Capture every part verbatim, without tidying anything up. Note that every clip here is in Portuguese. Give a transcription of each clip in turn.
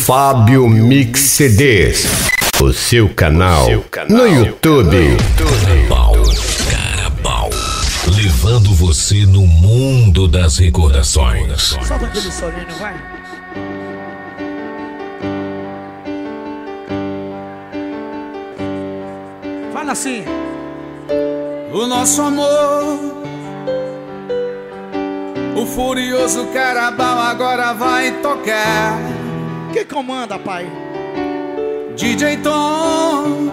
Fábio Mix C Ds, o seu canal, o seu canal no YouTube. Carabao, Carabao, levando você no mundo das recordações. Solta aquele solinho, vai. Fala assim. O nosso amor, o furioso Carabao agora vai tocar. Quem comanda, pai? D J Tom,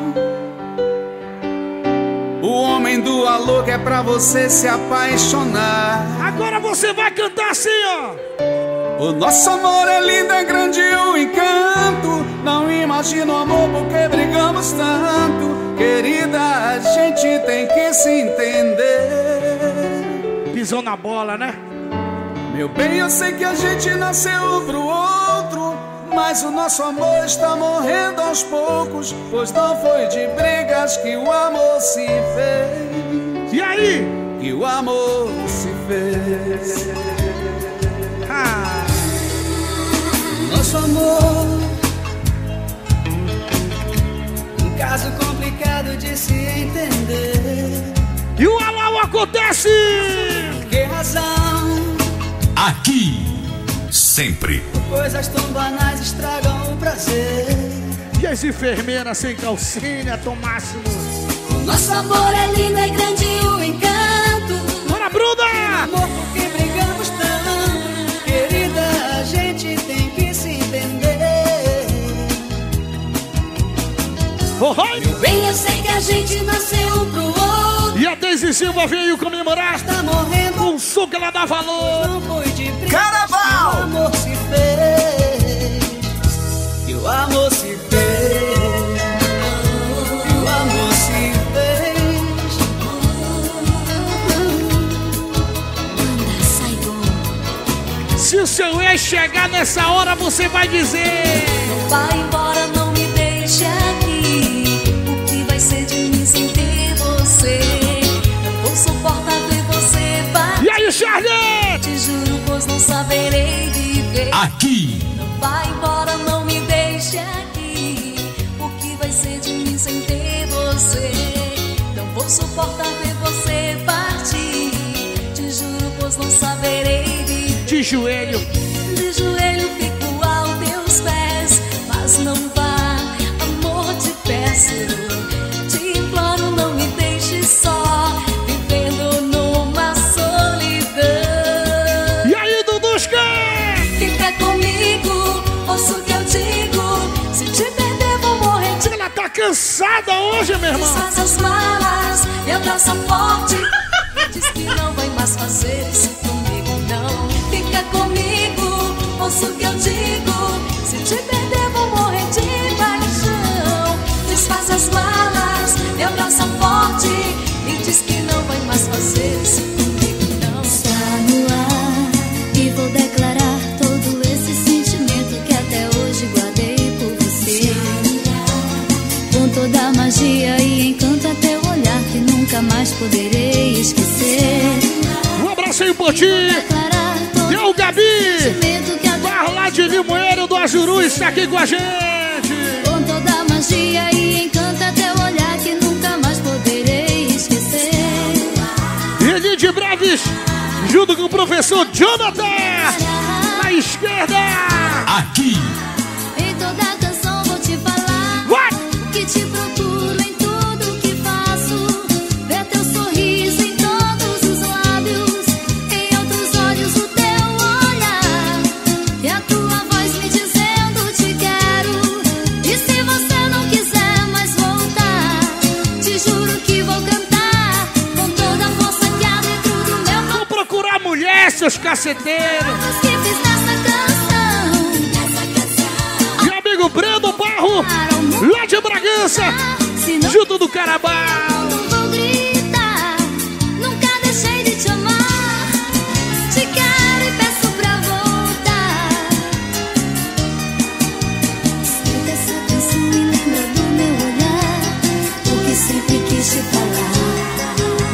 o homem do alô que é pra você se apaixonar. Agora você vai cantar assim, ó. O nosso amor é lindo, é grande o encanto. Não imagino amor porque brigamos tanto. Querida, a gente tem que se entender. Pisou na bola, né? Meu bem, eu sei que a gente nasceu um pro outro, mas o nosso amor está morrendo aos poucos, pois não foi de brigas que o amor se fez. E aí? Que o amor se fez. Ah. Nosso amor, um caso complicado de se entender. E o alau acontece! Por que razão? Aqui, sempre. Coisas tão banais estragam o prazer. E as enfermeiras sem calcinha, Tom Máximo? O nosso amor é lindo, é grande o encanto. Bora, Bruna! Amor, porque brigamos tanto. Querida, a gente tem que se entender. Oh, oh. Meu bem, eu sei que a gente nasceu um pro outro. E a Deise Silva veio comemorar. Está morrendo com suco, ela dá valor. Não foi de briga. Carabao! Que o amor se fez. Que o amor se fez. Que o amor se fez. Se o seu ex chegar nessa hora, você vai dizer: vai embora, não me deixe aqui. O que vai ser de mim sem ter você? Não vou suportar ver você bater. E aí, Charlie? Te juro, pois não saberei viver. Aqui. Não vai embora, não me deixe aqui. O que vai ser de mim sem ter você? Não vou suportar ver você partir. Te juro, pois não saberei viver. De joelho, de joelho fico aos teus pés, mas não vá, amor, te peço. Te imploro, não me deixe só, vivendo numa solidão. E aí, Dudusca? Fica comigo, ouça o que eu digo. Se te perder, vou morrer de... Ela tá cansada hoje, meu irmão. Desfaz as malas, me abraça forte. Diz que não vai mais fazer isso comigo, não. Fica comigo, ouça o que eu digo. Se te perder, vou morrer de paixão. Desfaz as malas, me abraça forte. E diz que não vai mais fazer isso comigo, não. Está no ar e vou declarar todo esse sentimento que até hoje guardei por você. Com toda a magia e encanto a teu olhar que nunca mais poderei esquecer. Um abraço aí por ti. E o Gabi, barro lá de Limoeiro do Ajuru, está aqui com a gente. Com toda a magia e encanto a teu olhar que nunca mais poderei esquecer. E de Breves, junto com o professor Jonathan, na esquerda. Aqui. Em toda a canção vou te falar. What? Que te procuro em tudo que faço. Ver teu sorriso em todos os lábios. Em outros olhos o teu olhar. E a tua voz me dizendo te quero. E se você não quiser mais voltar, te juro que vou cantar com toda a força que há dentro do meu coração. Vou procurar mulher, seus caceteiros. Que fiz nessa canção. Meu amigo Breno Barro, lá de Bragança, junto do Carabao. Não vou gritar, nunca deixei de te amar. Te quero e peço pra voltar. Escuta essa canção e lembra do meu olhar, o que sempre quis te falar.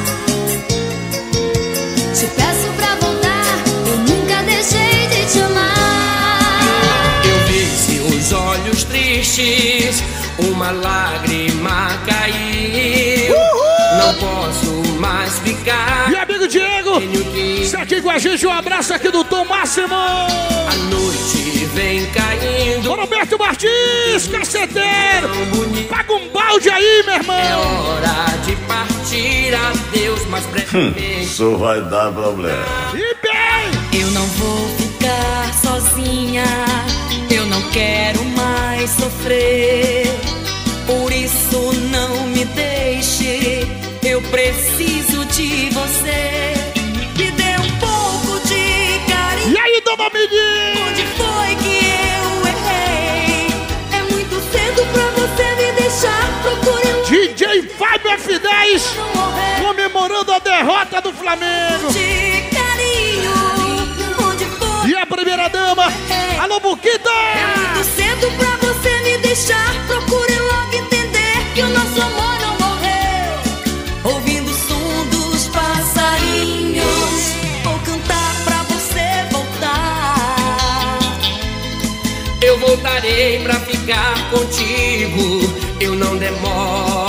Te peço pra voltar, eu nunca deixei de te amar. Eu vi seus olhos tristes, uma lágrima caiu. Uhul! Não posso mais ficar. E amigo Diego, que... está aqui com a gente, um abraço aqui do Tom Máximo. A noite vem caindo. Roberto Martins, caceteiro. Paga um balde aí, meu irmão. É hora de partir, adeus, mas brevemente. Hum, isso vai dar problema. E bem, eu não vou ficar sozinha, eu não quero mais sofrer. Por isso não me deixe, eu preciso de você. Me dê um pouco de carinho. E aí, dona Midi? Onde foi que eu errei? É muito cedo pra você me deixar. Procure um D J Fábio F dez comemorando a derrota do Flamengo. de carinho. Onde foi? E a primeira dama, alô Buquita. É muito cedo pra você me deixar. Procure logo entender que o nosso amor não morreu. Ouvindo o som dos passarinhos, vou cantar pra você voltar. Eu voltarei pra ficar contigo. Eu não demoro,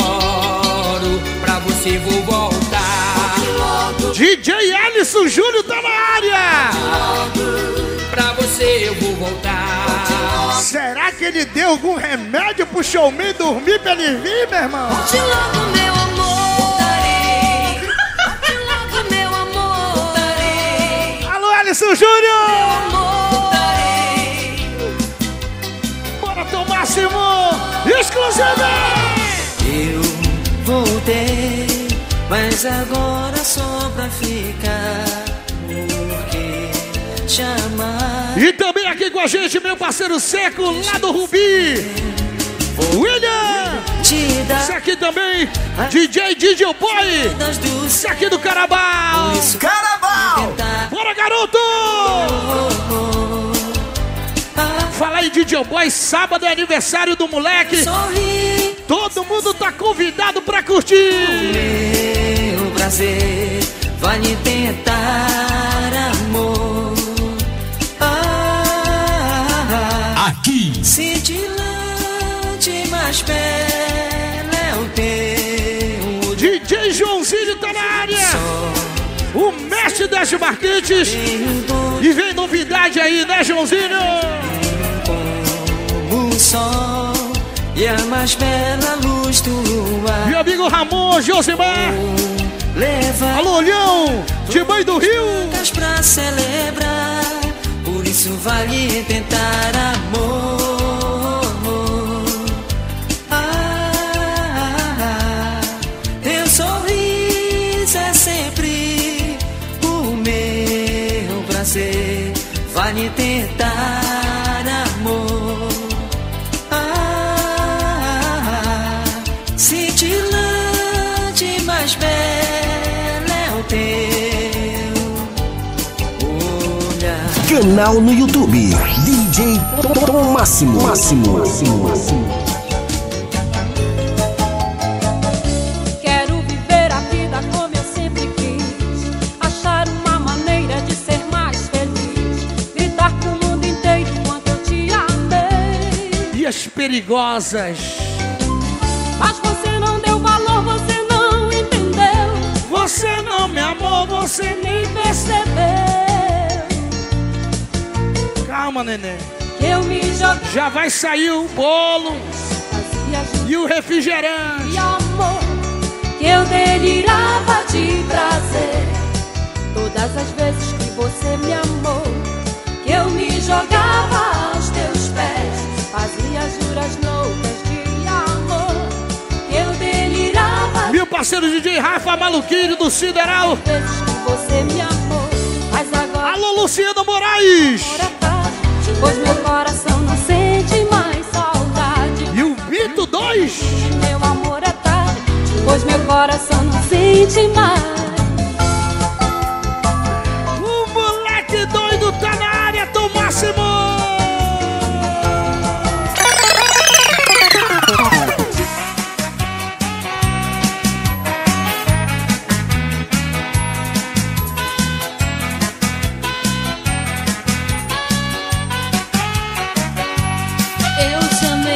pra você vou voltar. D J Alisson Júnior tá na área. Pra você eu vou voltar. Será que ele deu algum remédio pro showman dormir pra ele vir, meu irmão? Volte logo, meu amor. Voltarei. Volte logo, meu amor. Voltarei. Alô, Alisson Júnior. Meu amor. Voltarei. Bora, Tom Máximo. Exclusivo. Eu voltei, mas agora só pra ficar. Porque te amar. E também aqui com a gente, meu parceiro Seco, lá do Rubi. William. Te dar Isso aqui também, D J D J Boy. das duas. Isso aqui do Carabao. Carabao! Bora, garoto. Fala aí, D J Boy, sábado é aniversário do moleque. Sorri, Todo mundo tá convidado pra curtir. meu prazer vai lhe tentar, amor. Ah, Aqui, cintilante, mais bela é o teu. D J Joãozinho tá na área. O mestre das marquetes. E vem novidade aí, né, Joãozinho? Como o sol e a mais bela luz do luar. Meu amigo Ramon, Josimar. Leva Alô, Olhão, de Mãe do Rio. poucas pra celebrar. Por isso vale tentar, amor. Ah, teu sorriso é sempre o meu prazer. Vale tentar, amor. Ah, cintilante, mais bela é o teu olhar. Canal no YouTube, D J Tom Máximo. Máximo. Máximo. Quero viver a vida como eu sempre quis, achar uma maneira de ser mais feliz, gritar pro mundo inteiro quanto eu te amei. E as perigosas. Mas você não deu valor, você não entendeu, Você não me amou, você nem nem percebeu Calma, neném. que eu me joguei. Já vai sair o bolo Fazia justiça e o refrigerante. e amor, que eu delirava de prazer. Todas as vezes que você me amou, que eu me jogava aos teus pés, fazia juras loucas de amor, que eu delirava. Meu parceiro D J Rafa Maluquinho do Sideral. Todas as vezes que você me amou, mas agora Alô, Luciano Moraes. amor é tarde, pois meu coração não sente mais saudade. E o Vito dois. Meu amor é tarde, pois meu coração não sente mais. O moleque doido tá na área, Tom Máximo. Eu chamei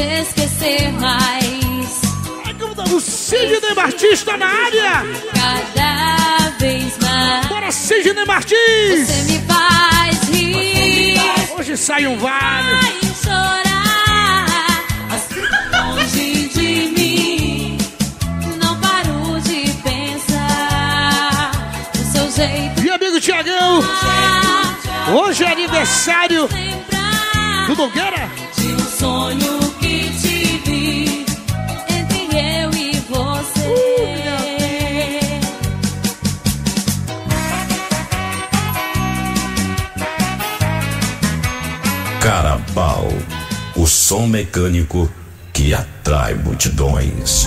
esquecer mais. O Sidney Martins tá na área. Cada vez mais. Bora, Sidney Martins. Você me faz rir. Hoje sai um vale. Vai chorar. Assim longe de mim. Não paro de pensar no seu jeito. E amigo Tiagão, hoje é aniversário do Nogueira. De um sonho que tive entre eu e você. Carabao, o som mecânico que atrai multidões.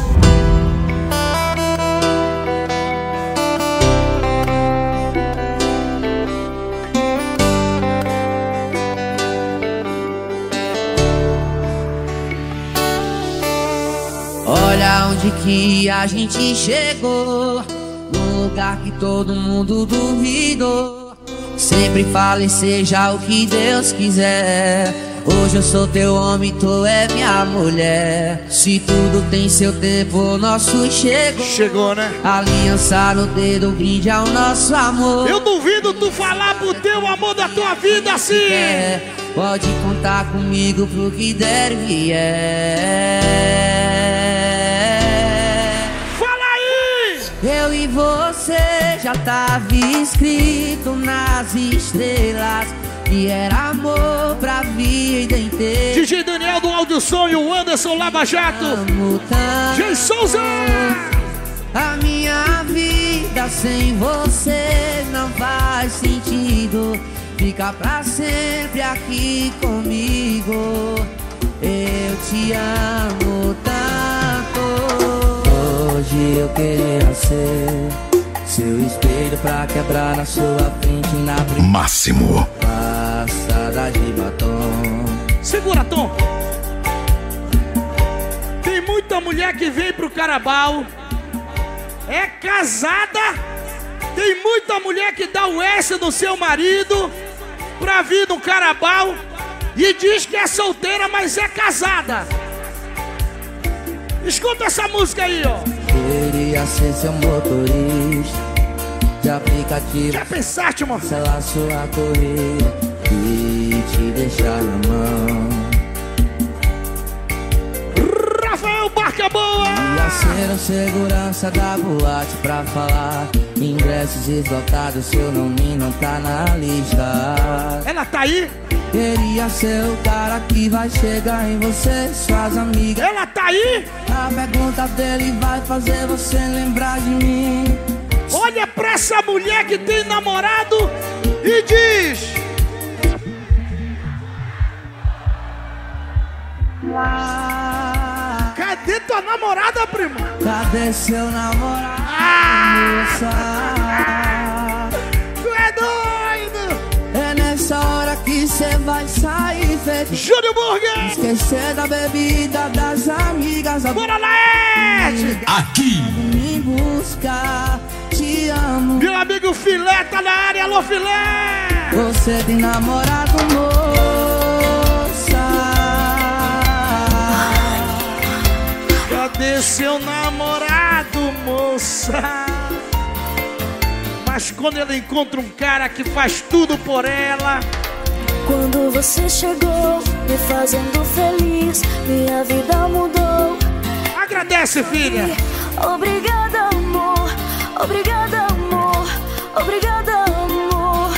Olha onde que a gente chegou, num lugar que todo mundo duvidou. Sempre falei, seja o que Deus quiser. Hoje eu sou teu homem, tu é minha mulher. Se tudo tem seu tempo, o nosso chegou. Chegou, né? Aliança no dedo, brinde ao nosso amor. Eu duvido tu falar pro teu amor da tua vida assim. É, pode contar comigo pro que der e vier. Eu e você já tava escrito nas estrelas que era amor pra vida inteira. D J Daniel do Áudio Sonho, Anderson Lava Jato, Jay Souza. A minha vida sem você não faz sentido. Fica pra sempre aqui comigo. Eu te amo tanto. Hoje eu queria ser seu espelho pra quebrar na sua frente na briga. Máximo. Passada de batom. Segura, Tom. Tem muita mulher que vem pro Carabao, é casada. Tem muita mulher que dá o S no seu marido pra vir no Carabao e diz que é solteira, mas é casada. Escuta essa música aí, ó. Queria ser seu motorista de aplicativo. Já pensaste, irmão? Cancelar sua corrida e te deixar na mão. Rafael Barca Boa! Ia ser o segurança da boate pra falar. Ingressos esgotados, seu nome não tá na lista. Ela tá aí? Queria ser o cara que vai chegar em você, suas amigas. Ela tá aí? A pergunta dele vai fazer você lembrar de mim. Olha pra essa mulher que tem namorado e diz: ah, cadê tua namorada, prima? Cadê seu namorado, ah, moça? Tu é doido! É nessa hora que cê vai sair feito Júnior Burger! Esquecer da bebida, das amigas. Bora lá, Ed! Aqui! Me buscar, te amo. Meu amigo Filé tá na área, alô Filé! Você tem namorado, moça? Cadê seu namorado, moça? Mas quando ela encontra um cara que faz tudo por ela. Quando você chegou, me fazendo feliz, minha vida mudou. Agradece, filha. Obrigada, amor. Obrigada, amor. Obrigada, amor.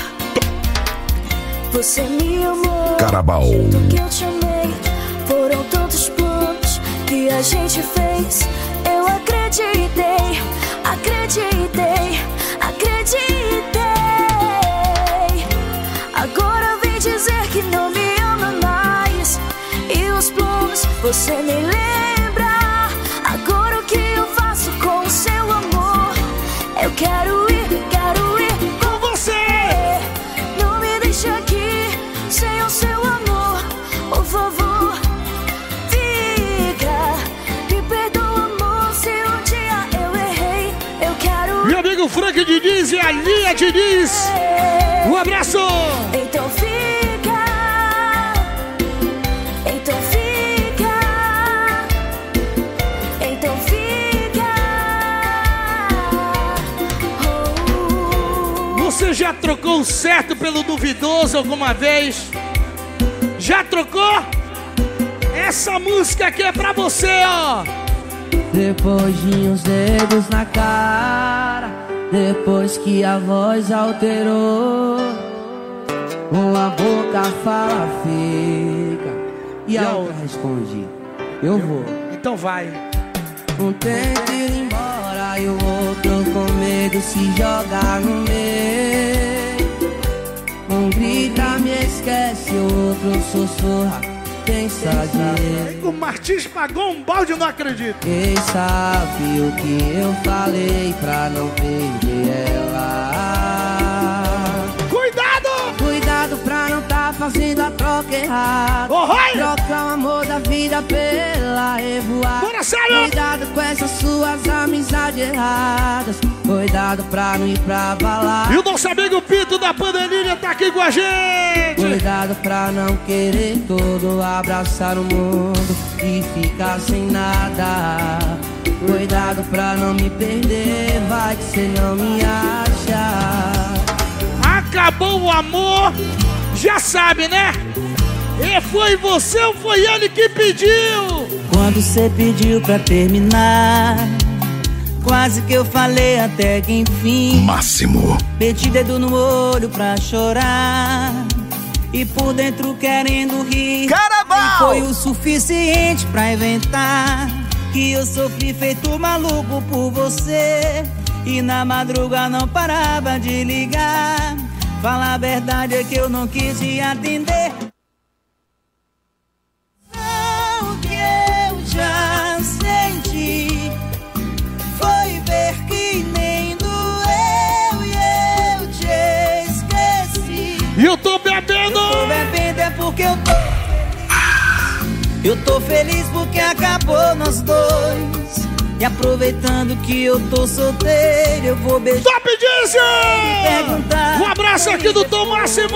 Você me amou. Carabao. Do que eu te amei. Foram tantos planos que a gente fez. Eu acreditei, acreditei, acreditei. Agora vem dizer que não me ama mais. E os planos você nem lembra. Agora o que eu faço com o seu amor? Eu quero ir, quero ir com você. Não me deixe aqui sem o seu amor. Por favor, fica. Me perdoa, amor, se um dia eu errei. Eu quero. Meu amigo Frank Diniz e a Lia Diniz. Um abraço. Então fica. Então fica. trocou o certo pelo duvidoso alguma vez? Já trocou? Essa música aqui é pra você, ó. Depois de uns dedos na cara, depois que a voz alterou, uma boca fala fica e a outra responde, eu vou. Então vai. Um tenta ir embora e o outro com medo se joga no meio. Um grita, me esquece, o outro sussurra, pensa de... O Martins pagou um balde, eu não acredito. Quem sabe o que eu falei pra não perder ela? Cuidado! Cuidado pra não tá fazendo a troca errada. Oh, troca o amor da vida pela revoada. Bora, sério! Cuidado com essas suas amizades erradas. Cuidado pra não ir pra balada. E o nosso amigo Pito da Pandelinha tá aqui com a gente. Cuidado pra não querer todo, abraçar o mundo e ficar sem nada. Cuidado pra não me perder, vai que cê não me acha. Acabou o amor, já sabe, né? E foi você ou foi ele que pediu? Quando cê pediu pra terminar, quase que eu falei até que enfim. Máximo. Meti dedo no olho pra chorar e por dentro querendo rir. Carabao! Foi o suficiente pra inventar que eu sofri feito maluco por você. E na madruga não parava de ligar. Falar a verdade é que eu não quis te atender. O que eu já senti foi ver que nem doeu e eu te esqueci. E eu tô bebendo! Eu tô bebendo é porque eu tô feliz. Eu tô feliz porque acabou nós dois. E aproveitando que eu tô solteiro, eu vou beijar. Top Diesel! Um abraço aqui do Tom Máximo!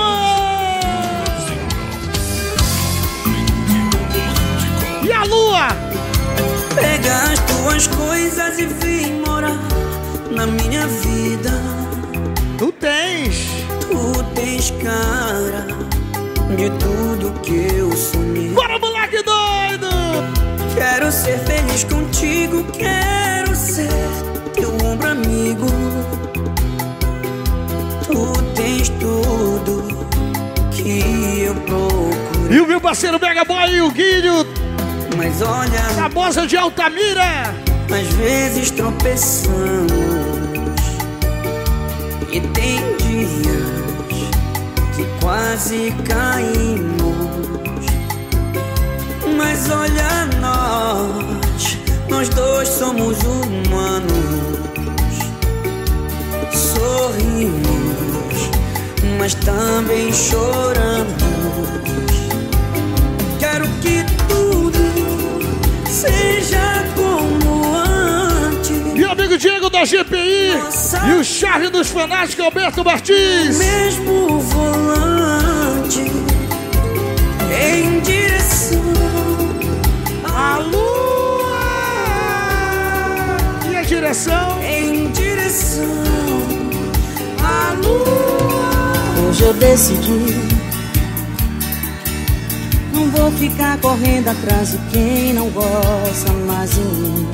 E a Lua? Pega as tuas coisas e vem morar na minha vida. Tu tens. Tu tens cara de tudo que eu sonhei. Bora, moleque doido! Quero ser feliz contigo, quero ser teu ombro amigo. Tu tens tudo que eu procuro. E o meu parceiro Mega Boy e o Guilho. Mas olha, famosa de Altamira. Às vezes tropeçamos e tem dias que quase caímos. Mas olha nós, nós dois somos humanos. Sorrimos, mas também choramos. Quero que tudo seja como antes. E o amigo Diego da G P I. Nossa. E o chave dos fanáticos Alberto Martins. Mesmo volante em direção a lua. E a direção? Em direção à lua. Hoje eu decidi, não vou ficar correndo atrás de quem não gosta mais de mim.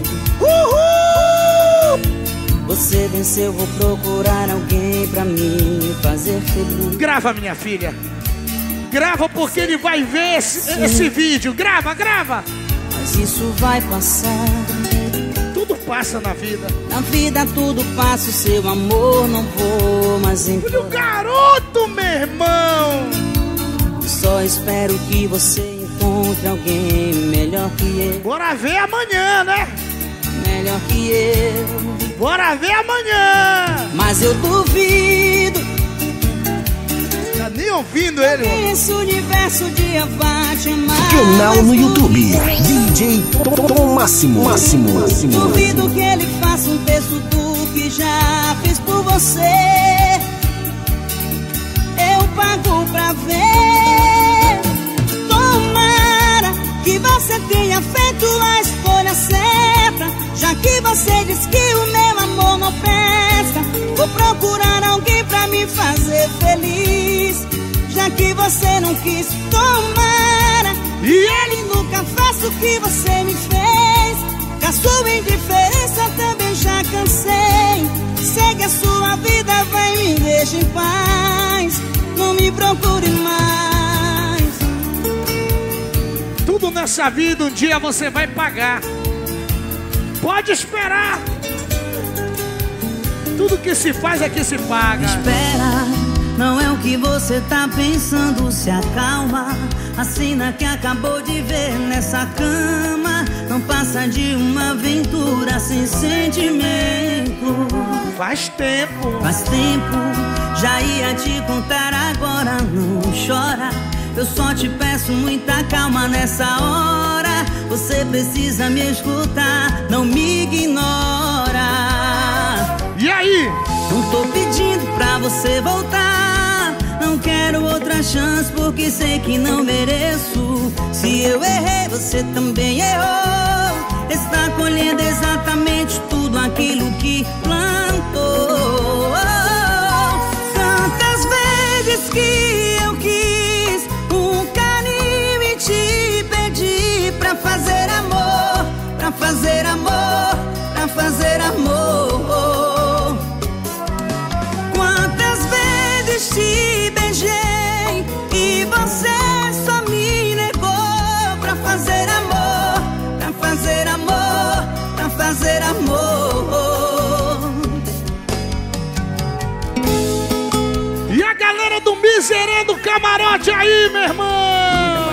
Uhul! Você venceu, vou procurar alguém pra me fazer feliz. Grava, minha filha. Grava porque ele vai ver esse, esse vídeo. Grava, grava. Mas isso vai passar. Tudo passa na vida. Na vida tudo passa, o seu amor não vou mais encontrar. Olha o garoto, meu irmão. Só espero que você encontre alguém melhor que eu. Bora ver amanhã, né? Melhor que eu. Bora ver amanhã. Mas eu duvido. Tá nem ouvindo ele, mano. Esse universo um dia vai te amar. Canal no YouTube, D J Tom Máximo. Máximo. Máximo. Duvido que ele faça um texto do que já fiz por você. Eu pago pra ver. Tomara que você tenha feito a escolha certa. Já que você diz que o meu amor não presta, vou procurar alguém pra me fazer ser feliz, já que você não quis tomar. E ele nunca faça o que você me fez. Com a sua indiferença também já cansei. Segue a sua vida, vai, me deixa em paz. Não me procure mais. Tudo nessa vida um dia você vai pagar. Pode esperar. Tudo que se faz é que se paga. Espera, não é o que você tá pensando. Se acalma, a cena que acabou de ver nessa cama não passa de uma aventura sem sentimento. Faz tempo. Faz tempo, já ia te contar agora. Não chora, eu só te peço muita calma nessa hora. Você precisa me escutar, não me ignora. E aí? Não tô pedindo pra você voltar. Não quero outra chance porque sei que não mereço. Se eu errei, você também errou. Está colhendo exatamente tudo aquilo que plantou. Tantas vezes que eu quis um carinho e te pedi pra fazer amor, pra fazer amor, pra fazer amor. Quantas vezes te beijei e você só me negou. Pra fazer amor, pra fazer amor, pra fazer amor. E a galera do Miserê do Camarote aí, meu irmão.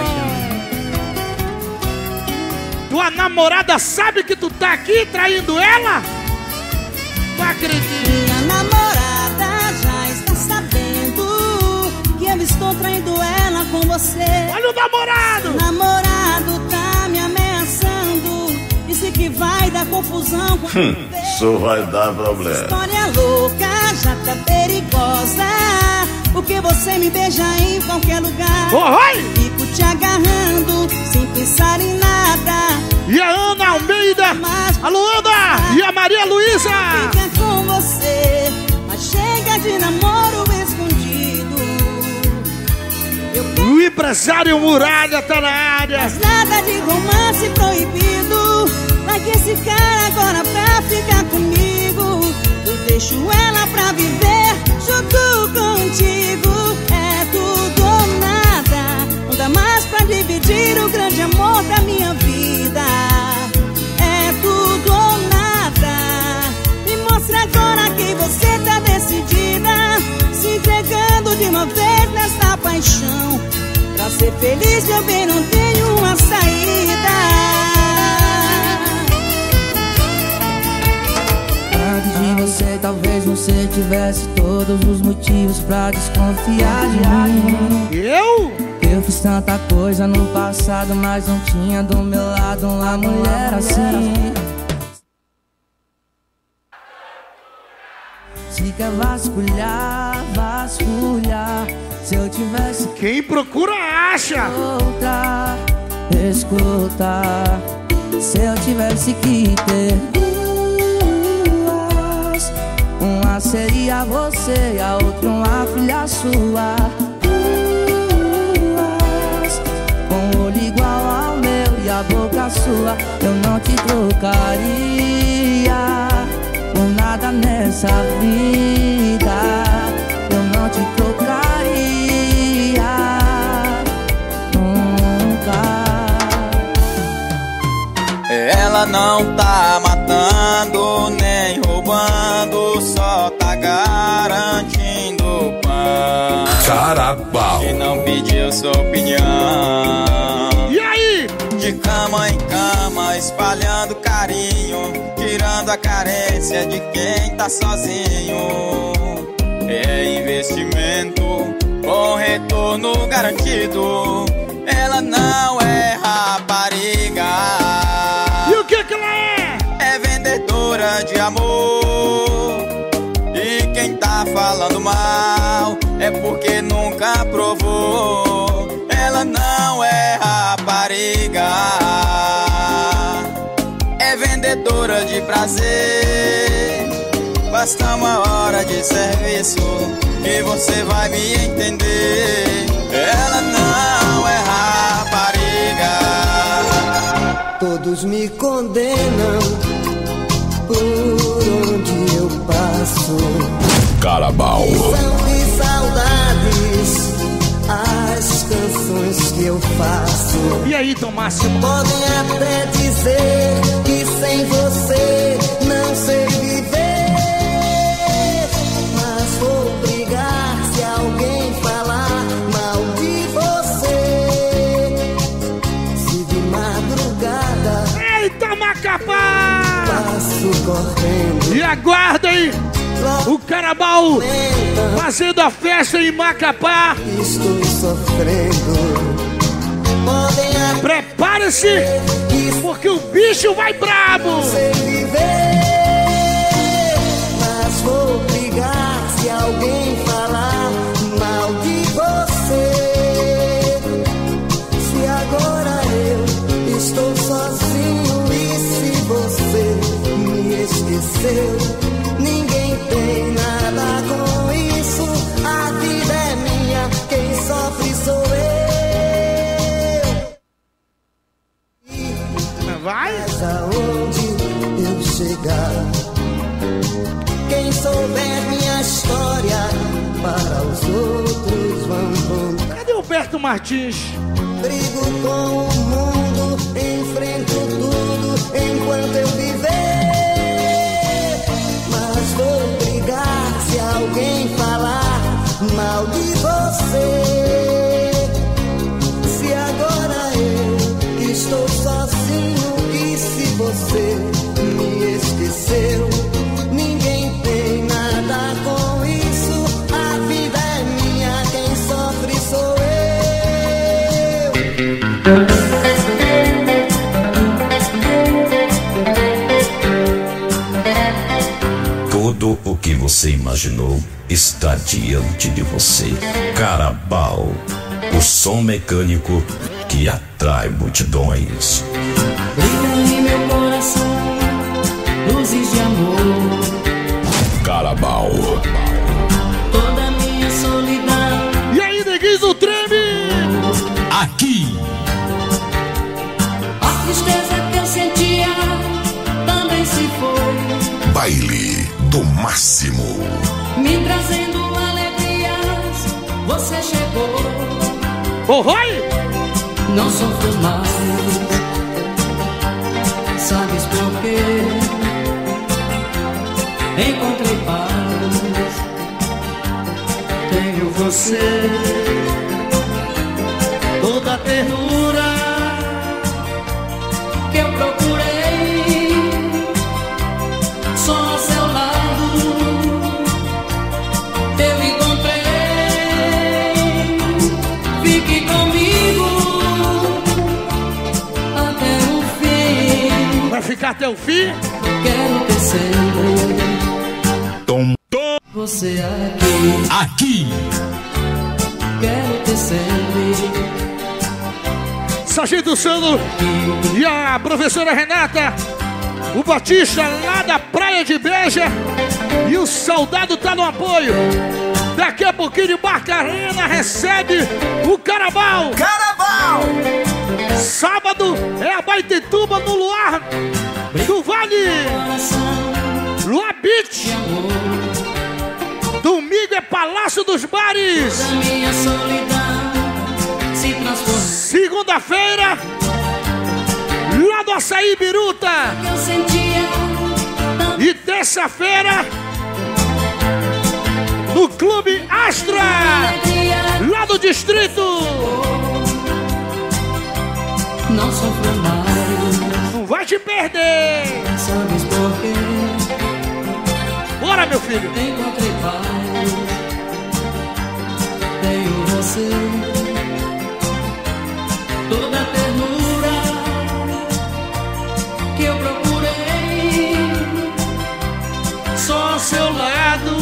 Tua namorada sabe que tu tá aqui traindo ela? Não acredito. Minha namorada já está sabendo que eu estou traindo ela com você. Olha o namorado! O namorado tá me ameaçando. Disse que vai dar confusão com hum, isso vai dar problema. História louca, já tá perigosa. Porque você me beija em qualquer lugar. Oh, fico te agarrando sem pensar em nada. E a Ana Almeida, mas a Luana e a Maria Luísa. Fica com você, mas chega de namoro escondido. O empresário Muralha tá na área. Mas nada de romance proibido. Vai que esse cara agora pra ficar comigo. Eu deixo ela pra viver junto contigo. É tudo ou nada. Não dá mais pra dividir o grande amor da minha vida. É tudo ou nada. Me mostra agora que você tá decidida, se entregando de uma vez nessa paixão. Pra ser feliz eu bem não tenho uma saída. Antes de você, talvez você tivesse todos os motivos pra desconfiar de mim. Eu? Eu fiz tanta coisa no passado, mas não tinha do meu lado uma mulher assim. Se quer vasculhar, vasculhar. Se eu tivesse quem procura acha. Outra, escuta. Se eu tivesse que ter duas, uma seria você e a outra uma filha sua. Duas, com o olho igual ao meu e a boca sua. Eu não te trocaria por nada nessa vida. Eu não te trocaria nunca. Ela não tá matando nem roubando, só tá garantindo pão. Carabao. E não pediu sua opinião. E aí? De cama em cama, espalhando carinho, tirando a carência de quem tá sozinho. É investimento com retorno garantido. Ela não é rapariga. E o que que ela é? É vendedora de amor. E quem tá falando mal é porque nunca provou. Ela não é rapariga. É vendedora de prazer. basta uma hora de serviço e você vai me entender. Ela não é rapariga. Todos me condenam por onde eu passo. Carabao. São de saudades as canções que eu faço. E aí, Tom Máximo? Podem até dizer que sem você não sei viver, mas vou brigar se alguém falar mal de você. Se de madrugada eita, Macapá! passo correndo e aguardem o Carabao fazendo a festa em Macapá. Estou sofrendo. Prepare-se, porque o bicho vai brabo. Sei viver, mas vou brigar se alguém falar mal de você. Se agora eu estou sozinho e se você me esqueceu, ninguém tem nada com isso. A vida é minha, quem sofre sou eu. Vai? Mas aonde eu chegar, quem souber minha história, para os outros vão contar. Cadê o Roberto Martins? Brigo com o mundo, enfrento tudo enquanto eu viver. Mas vou brigar se alguém falar mal de você. Se agora eu estou sozinho e se você me esqueceu, ninguém tem nada com isso. A vida é minha, quem sofre sou eu. Tudo o que você imaginou está diante de você. Carabao, o som mecânico que atrai multidões. Brilha em meu coração, luzes de amor. Carabao. Toda minha solidão. E aí, neguinho do treme? Aqui. A tristeza que eu sentia também se foi. Baile do Máximo. Me trazendo alegrias, você chegou. Oh, vai! Não sofro mais, sabes por quê? Encontrei paz, tenho você, toda a ternura que eu procurei, só ao seu lado eu encontrei. Fique comigo até o fim. Vai ficar até o fim? Quero ter sempre Tom, tom. você aqui. Aqui. Quero ter sempre Sargento Sandro e a professora Renata, o Batista lá da Praia de Beja, e o soldado tá no apoio. Daqui a pouquinho de Barcarena recebe o Carabao. Carabao! Sábado é a Baitetuba no Luar do Vale, Luar Beach. Domingo é Palácio dos Bares. minha solidão se transformou. Segunda-feira, lá do Açaí Biruta. Eu sentia E terça-feira, no Clube Astra, lá do Distrito. Não sofro mais, Não vai te perder. sabes por quê? Bora, meu filho. Encontrei paz, tenho você, toda a ternura que eu procurei, Só ao seu lado.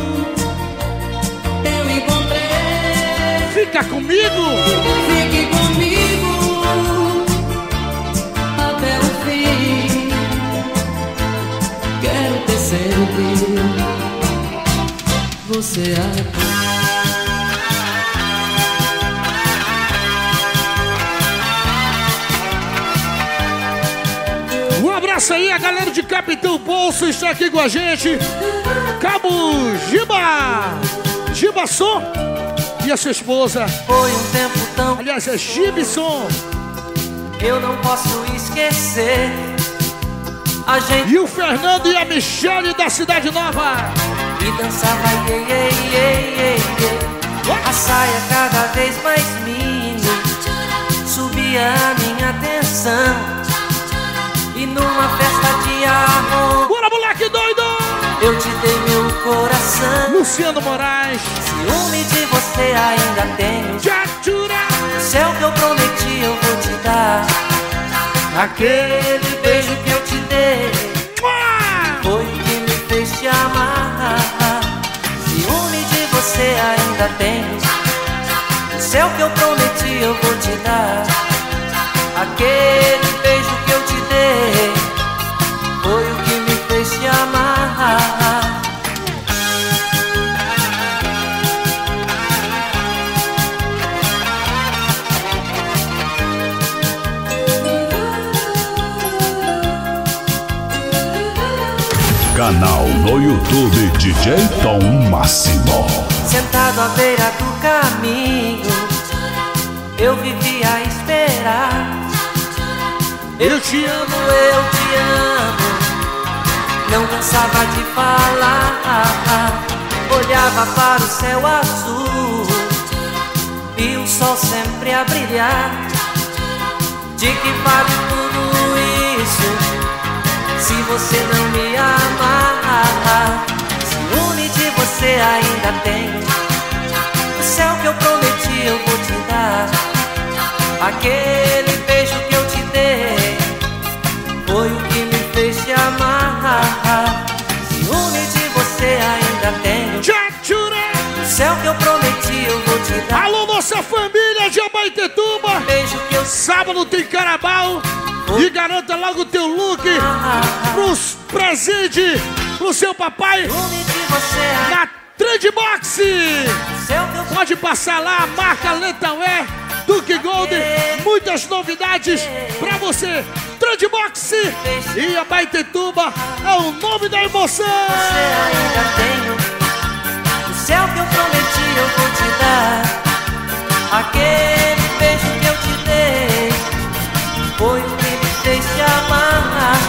eu encontrei. Fica comigo. Fique comigo até o fim. Quero ter sempre você arrepende. Um abraço aí, a galera de Capitão Bolso está aqui com a gente. Cabo Giba, Giba Som e a sua esposa. Foi um tempo tão... Aliás, é Gibson. Eu não posso esquecer. A gente... E o Fernando e a Michele da Cidade Nova. E dançava, iê, iê, iê, iê. A saia cada vez mais mini. Subia a minha atenção. E numa festa de amor, bora, moleque doido! Eu te dei meu coração. Luciano Moraes. Ciúme de você ainda tenho. O céu que eu prometi eu vou te dar. Aquele beijo que eu te dei foi que me fez te amar. Ciúme de você ainda tenho. O céu que eu prometi eu vou te dar. Aquele beijo que eu te dei foi o que me fez te amar. Canal no YouTube D J Tom Máximo. Sentado à beira do caminho, eu vivia a esperar. Eu te amo, eu te amo. Não cansava de falar. Olhava para o céu azul e o sol sempre a brilhar. De que vale tudo isso se você não me amar? Ciúme de você ainda tenho. O céu que eu prometi eu vou te dar. Aquele beijo que eu te dei foi o que me fez te amar. Ciúme de você ainda tenho. O céu que eu prometi eu vou te dar. Alô, nossa família de Abaetetuba. Beijo que eu... Sábado tem Carnaval. Oh. E garanta logo o teu look pros presentes pro seu papai na Trendbox. Pode passar lá, a marca Letaué, Duke Gold, muitas novidades pra você. Trendbox e Abaetetuba é o nome da emoção. Você ainda tenho. O céu que eu prometi eu vou te dar. Aquele beijo que eu te dei foi o que me fez te amar.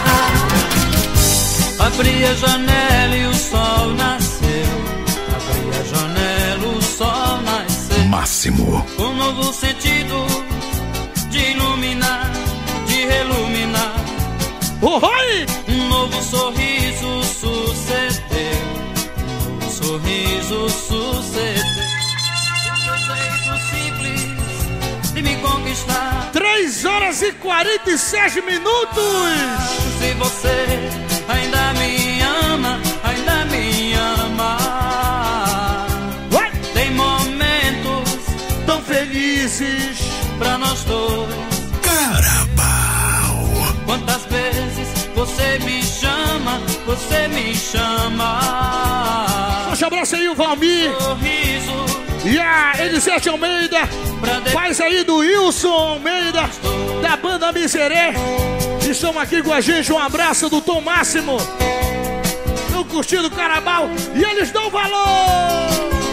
Abri a janela e o sol nasceu. Abri a janela, o sol nasceu. Máximo. Um novo sentido de iluminar, de reluminar. Oh, oi! Um novo sorriso sucedeu. Um novo sorriso sucedeu. Um jeito simples de me conquistar. três horas e quarenta e sete minutos. Se você ainda me ama, ainda me ama. What? Tem momentos tão felizes pra nós dois. Carnaval. Quantas vezes você me chama, você me chama. Forte abraço aí, o Valmir. Sorriso. E a Elisete Almeida. Faz aí do Wilson Almeida, da banda Miserê. Estão aqui com a gente. Um abraço do Tom Máximo. Estão curtindo o Carnaval e eles dão valor.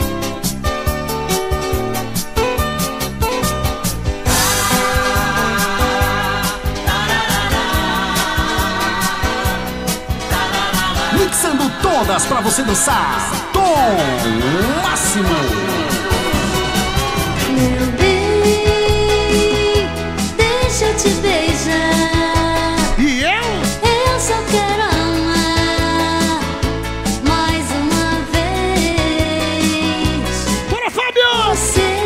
Mixando todas pra você dançar. Tom Máximo. Meu bem, deixa eu te beijar. E eu? Eu só quero amar mais uma vez. Bora, Fábio! Você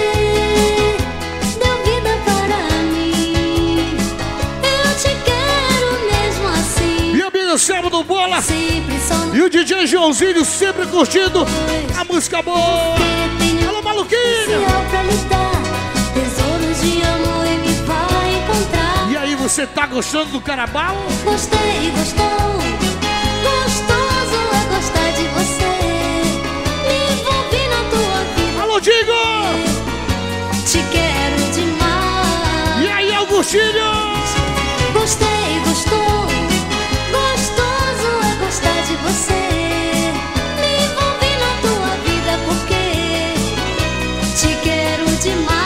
deu vida para mim. Eu te quero mesmo assim. E amigo Selma do Bola. Sempre só. E o D J Joãozinho sempre curtindo a música boa. Alô, maluquinho! Pra lhe dar tesouros de amor e me vai encontrar. E aí, você tá gostando do Carnaval? Gostei, gostou. Gostoso é gostar de você. Me Digo! Te quero demais. E aí, Augustinho? Gostei, gostou. Gostoso é gostar de você. Me envolvi na tua vida porque te quero demais.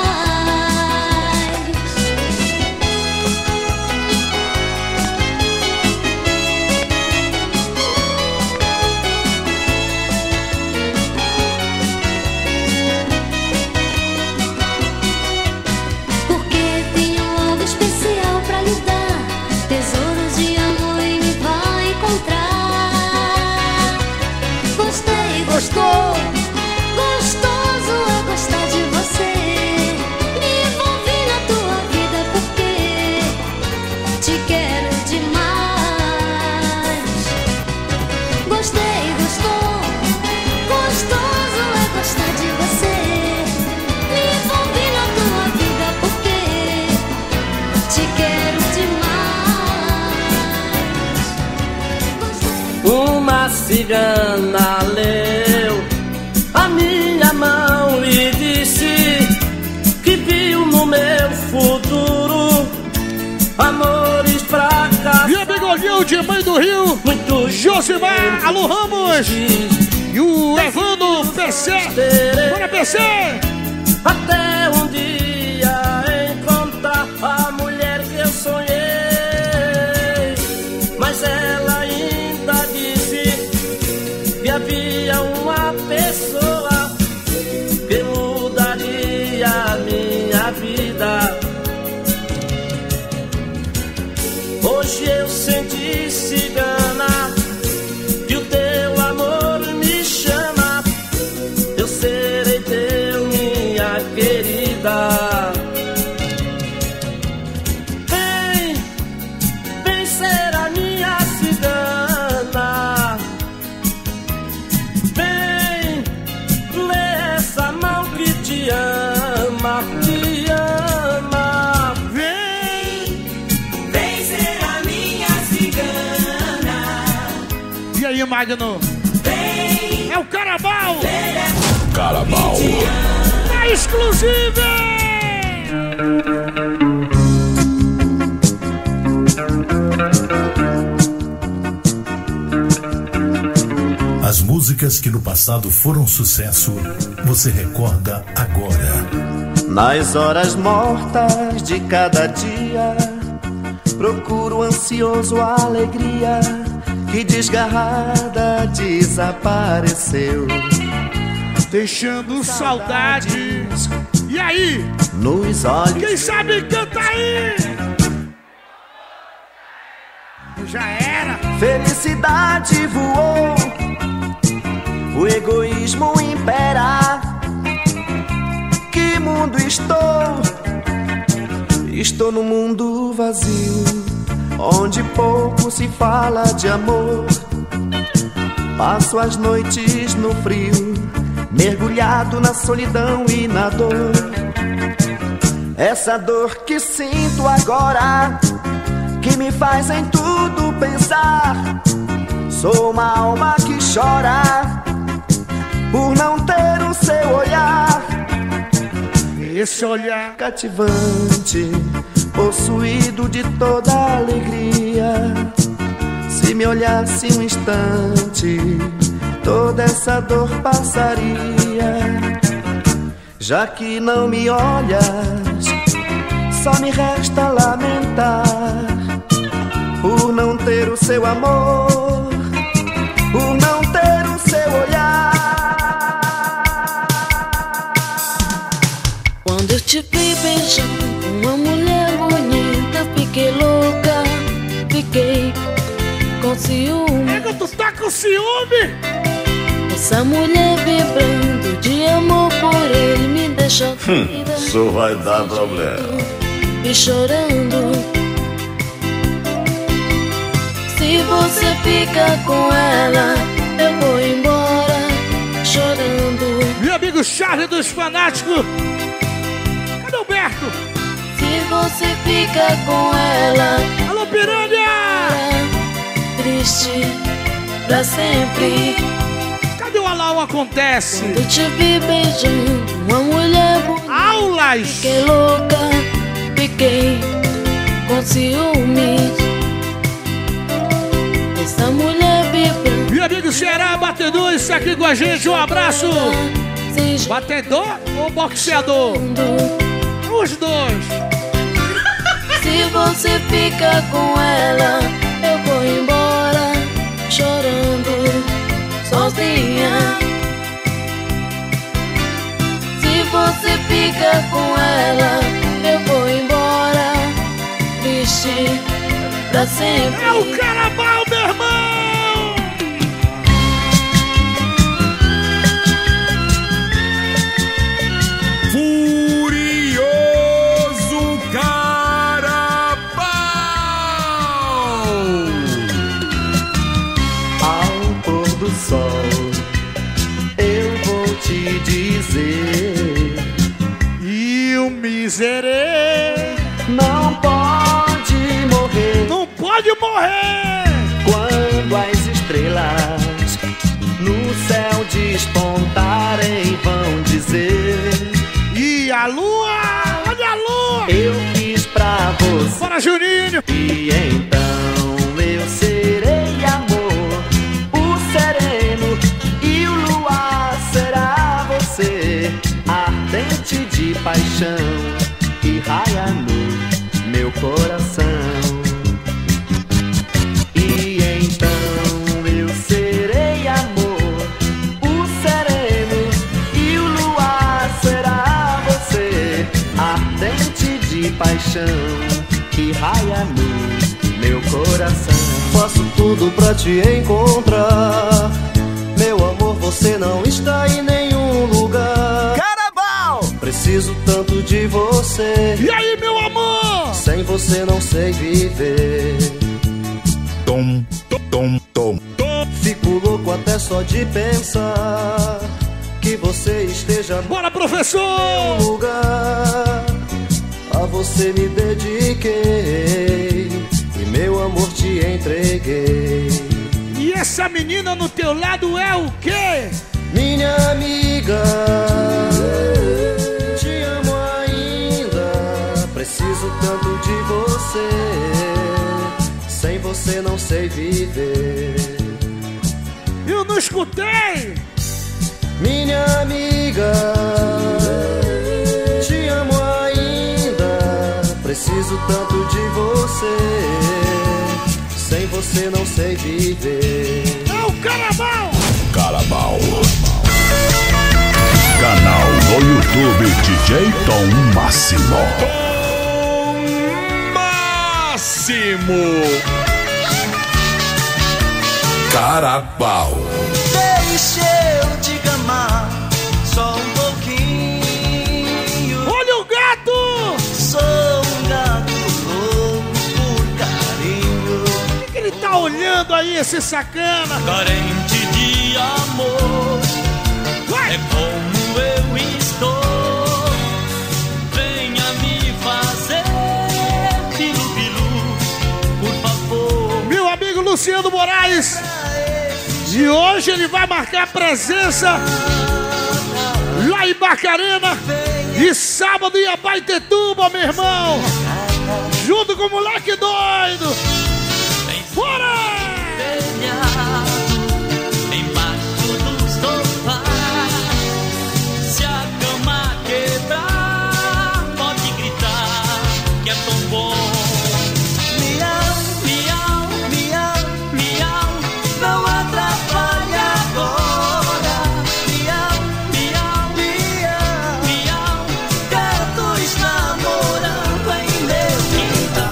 Gostou? Gostoso é gostar de você. Me envolvi na tua vida porque te quero demais. Gostei, gostou? Gostoso é gostar de você. Me envolvi na tua vida porque te quero demais. Uma cigana leu a minha mão e disse que viu no meu futuro amores fracassados. E a bigodinho de Mãe do Rio, muito Josimar, alô Ramos. E o Evandro P C. Bora P C! Até um dia encontrar a mulher que eu sonhei, mas ela ainda disse que havia uma pessoa que mudaria a minha vida. Hoje eu senti, cigana, que o teu amor me chama. Eu serei teu, minha querida. Vem, vem ser a minha cigana. Vem, lê essa mão que te ama, te ama. Vem, vem ser a minha cigana. E aí, Magno? Vem, é o Carabal. Carabal. É exclusiva. As músicas que no passado foram sucesso, você recorda agora. Nas horas mortas de cada dia, procuro ansioso a alegria que desgarrada desapareceu, deixando saudades. E aí? Nos olhos. Quem sabe canta aí? Já era. Felicidade voou, o egoísmo impera. Que mundo estou? Estou num mundo vazio, onde pouco se fala de amor. Passo as noites no frio, mergulhado na solidão e na dor. Essa dor que sinto agora, que me faz em tudo pensar. Sou uma alma que chora por não ter o seu olhar. Esse olhar cativante, possuído de toda alegria. Se me olhasse um instante, toda essa dor passaria. Já que não me olhas, só me resta lamentar por não ter o seu amor, por não ter o seu olhar. Quando eu te vi beijando uma mulher bonita, fiquei louca, fiquei com ciúme. É que tu tá com ciúme? Essa mulher vibrando de amor por ele me deixou Hum, isso vai dar problema. e chorando. Se você fica com ela, eu vou embora chorando. Meu amigo Charles dos Fanáticos. Cadê o Berto? Se você fica com ela, alô Piranha! Triste pra sempre. Cadê o Alau carnaval acontece. Quando te vi beijando uma mulher bonita, aulas. Fiquei louca, fiquei com ciúmes. Essa mulher vibra. Meu amigo Ceará, batedor, está aqui com a gente. Um abraço. Batedor ou boxeador? Os dois. Se você fica com ela, eu vou embora chorando sozinha. Se você fica com ela, eu vou embora triste pra sempre. É o Carnaval, meu irmão! E o miserê não pode morrer. Não pode morrer. Quando as estrelas no céu despontarem, vão dizer: e a lua, olha a lua. Eu fiz pra você. Bora, Juninho. E então eu serei amor, o sereno, e o luar será você, ardente de paixão que raia no meu coração. E então eu serei amor, o sereno, e o luar será você, ardente de paixão que raia no meu coração. Faço tudo pra te encontrar, meu amor, você não está em nenhum lugar. Carnaval! Preciso tanto de você. E aí, meu amor? Sem você não sei viver. Tom, tom, tom, tom. Fico louco até só de pensar que você esteja. Bora, professor! Em um lugar. A você me dediquei e meu amor te entreguei. E essa menina no teu lado é o quê? Minha amiga, te amo ainda. Preciso tanto de você. Sem você não sei viver. Eu não escutei. Minha amiga, te amo ainda. Preciso tanto de você. Sem você não sei viver. É o Carnaval! Carnaval. Canal no YouTube D J Tom Máximo. Tom Máximo. Carnaval. Deixa eu te gamar só um pouquinho. Olha o gato! Sou um gato louco por carinho. O que, que ele tá olhando aí, esse sacana? Carente de amor. Vai. É como eu estou. Venha me fazer pilu-pilu, por favor. Meu amigo Luciano Moraes. E hoje ele vai marcar presença lá em Barcarena. E sábado em Abaetetuba, meu irmão. Junto com o moleque doido. Bora! Embaixo do sofá. Se a cama quebrar, pode gritar que é tão bom. Miau, miau, miau, miau. Não atrapalhe agora. Miau, miau, miau, miau. Gatos namorando em meu quintal.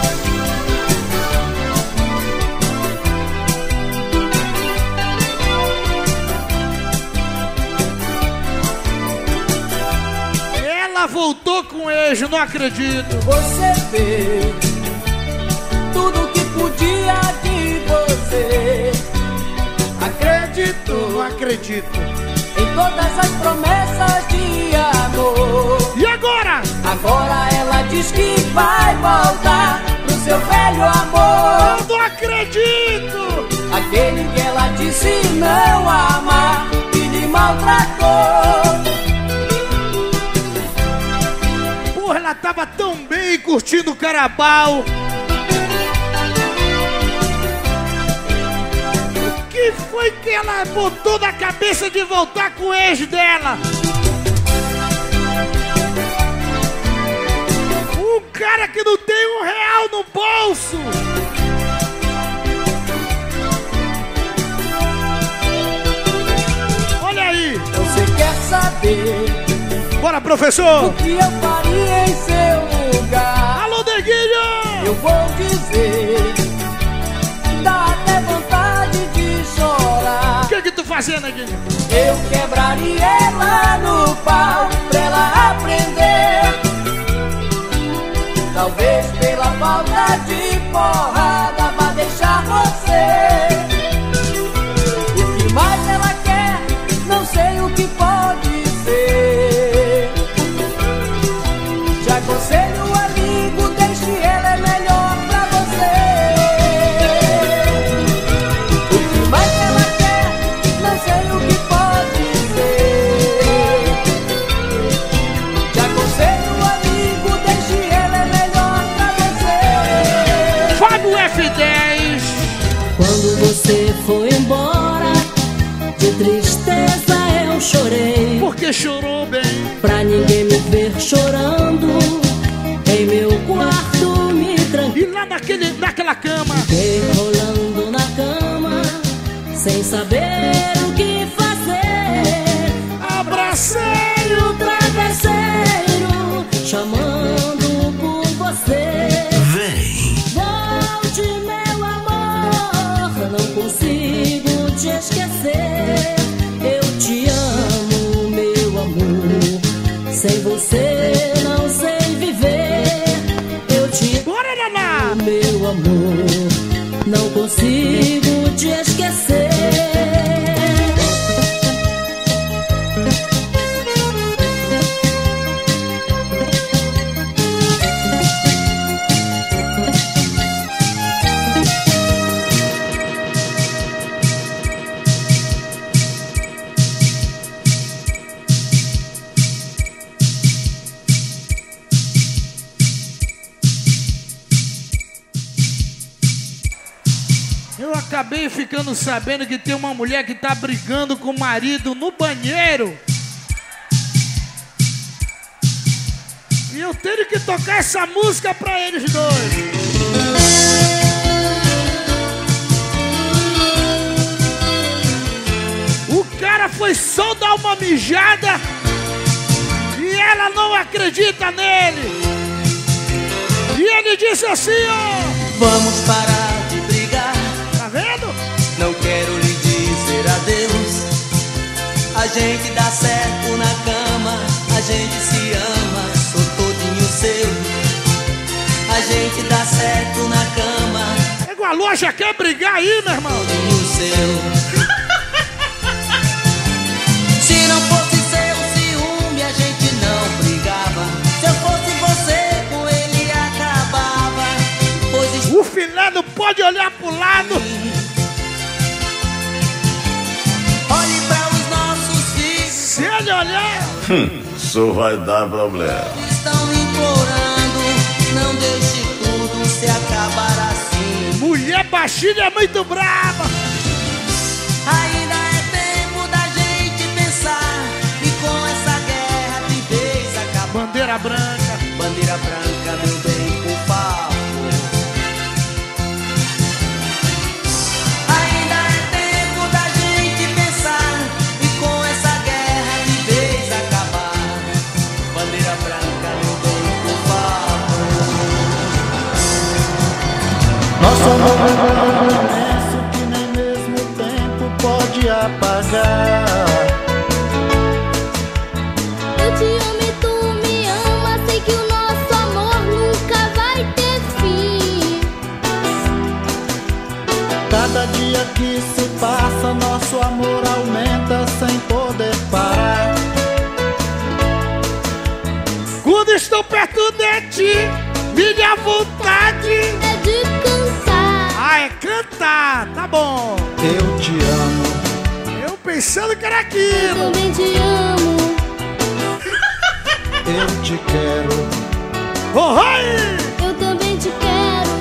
Ela voltou com ex, não acredito. Você fez tudo que podia de você. Acredito, não acredito. Em todas as promessas de amor. E agora? Agora ela diz que vai voltar pro seu velho amor. Eu não acredito. Aquele que ela disse não amar. E maltratou. Porra, ela tava tão bem curtindo o carnaval. O que foi que ela botou na cabeça de voltar com o ex dela? Um cara que não tem um real no bolso. Olha aí. Você quer saber? Bora, professor. O que eu faria em seu lugar? Alô, Neguinho. Eu vou dizer. Dá até vontade de chorar. O que que tu fazia, Neguinho? Eu quebraria ela no pau pra ela aprender. Talvez pela falta de porrada pra deixar você. O que mais ela quer, não sei o que pode ser. Te aconselho, amigo, deixe ela, é melhor pra você. O que mais ela quer, não sei o que pode ser. Te aconselho, amigo, deixe ela, é melhor pra você. Fábio F dez. Quando você foi embora, de tristeza eu chorei. Por que chorou, bem? Pra ninguém me ver chorando, em meu quarto me tranquei. E lá naquele, naquela cama, fiquei rolando na cama, sem saber o que fazer. abracei o travesseiro, chamando por você. Vem. Volte, meu amor, não consigo te esquecer. Eu te amo, meu amor, sem você não sei viver. Eu te Bora, Naná. amo, meu amor, não consigo te esquecer. Eu acabei ficando sabendo que tem uma mulher que tá brigando com o marido no banheiro. E eu tenho que tocar essa música pra eles dois. O cara foi só dar uma mijada e ela não acredita nele. E ele disse assim, ó: vamos parar de brigar. Tá vendo? Não quero lhe dizer adeus. A gente dá certo na cama, a gente se ama, sou todinho seu. A gente dá certo na cama. É igual a loja, quer brigar aí, meu irmão? Todinho seu. Se não fosse seu ciúme, a gente não brigava. Se eu fosse você, com ele acabava. Pois o filé não pode olhar pro lado. olhe para os nossos filhos. Se ele olhar, Hum, isso vai dar problema. Estão implorando, não deixe tudo se acabar assim. mulher baixinha é muito brava. Ainda é tempo da gente pensar e com essa guerra de vez acabar. Bandeira branca, bandeira branca, meu bem, por favor. Ainda é tempo da gente pensar e com essa guerra de vez acabar. Bandeira branca, meu bem, por favor. Nosso amor é um processo que nem mesmo o tempo pode apagar. Eu te amo e tu me ama, sei que o nosso amor nunca vai ter fim. Cada dia que se passa, nosso amor aumenta sem poder parar. quando estou perto de ti, minha vontade é de cantar. Ah, é cantar, tá bom. Eu te amo. Eu pensei pensando que era aquilo. Eu também te amo. Eu te quero. Oh, oi! Eu também te quero.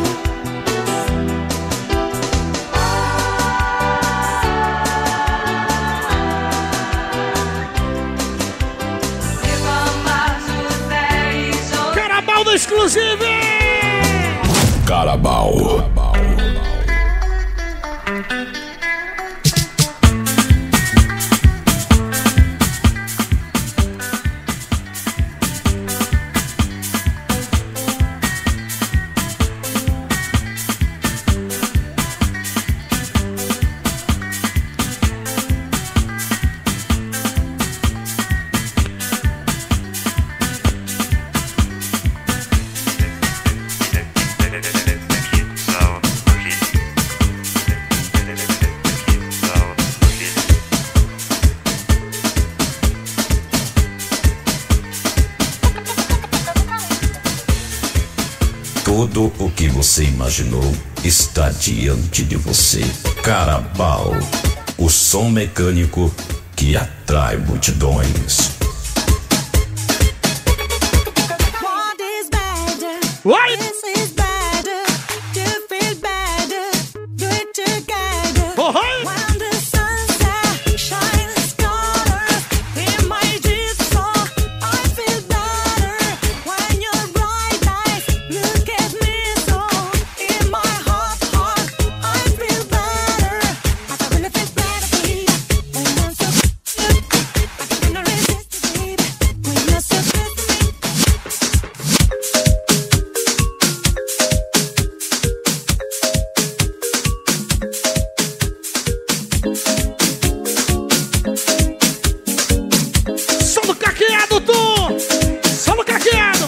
Carabal do Exclusive! Carabal. Tudo o que você imaginou está diante de você. Carabao, o som mecânico que atrai multidões. What? This is better, you feel better, do it together. Oh, hey. When the sunset shines colors in my deep soul, I feel better. When your bright eyes look at me so, in my heart, heart, I feel better. I can really feel better, baby. When you're so good, I cannot resist it, baby. When you're so good to me. Som do caqueado, tu! Som do caqueado!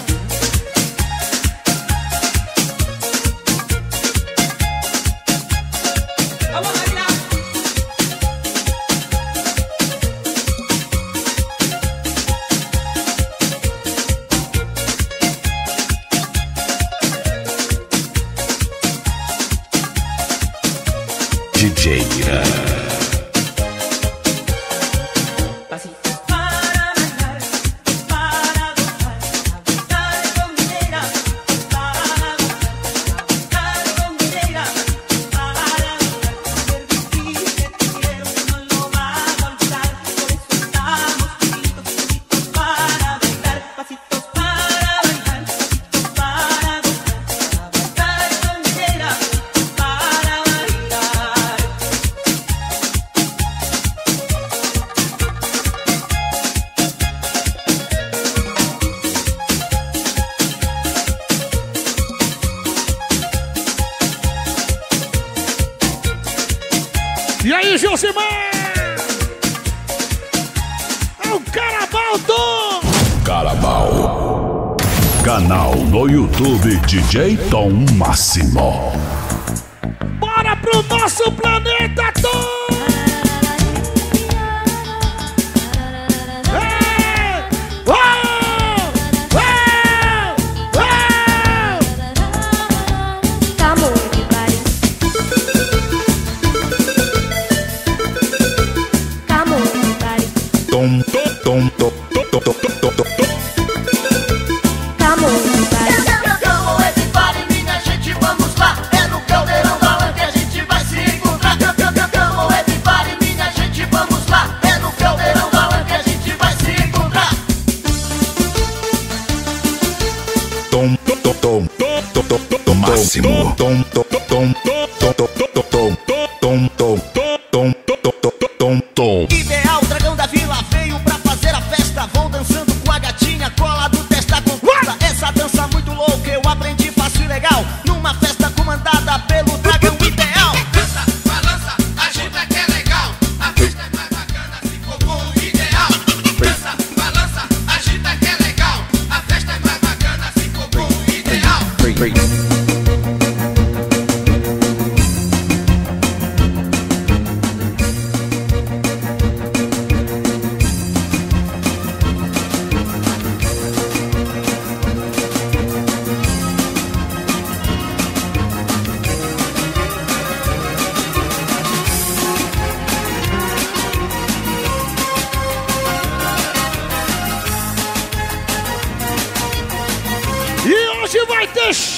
D J Irã. E aí, Josimar? É o Carabal do... Carabal. Canal no YouTube D J Tom Máximo. Bora pro nosso planeta, Tom! Ei! Uau! Uau! Uau! Come on, everybody. Come on, everybody. Tom, tom, tom, tom, tom, tom, tom, tom, tom. Come on, everybody. Come on, everybody, minha gente, vamos lá. É no Caldeirão da Lã que a gente vai se encontrar. Come on, everybody, minha gente, vamos lá. É no Caldeirão da Lã que a gente vai se encontrar. Tom, tom, tom, tom, tom, tom, tom, tom, Máximo. Tom, tom, tom, tom, tom, tom, tom, tom, tom, tom, tom, tom, tom, tom, tom. Ideal, dragão da vila veio pra fazer a festa. Vou dançando com a gatinha, cola do testa com festa. Essa dança muito louca eu aprendi fácil e legal. Numa festa comandada pelo dragão ideal. Dança, balança, agita que é legal. A festa é mais bacana se for com o ideal. Dança, balança, agita que é legal. A festa é mais bacana se for com o ideal.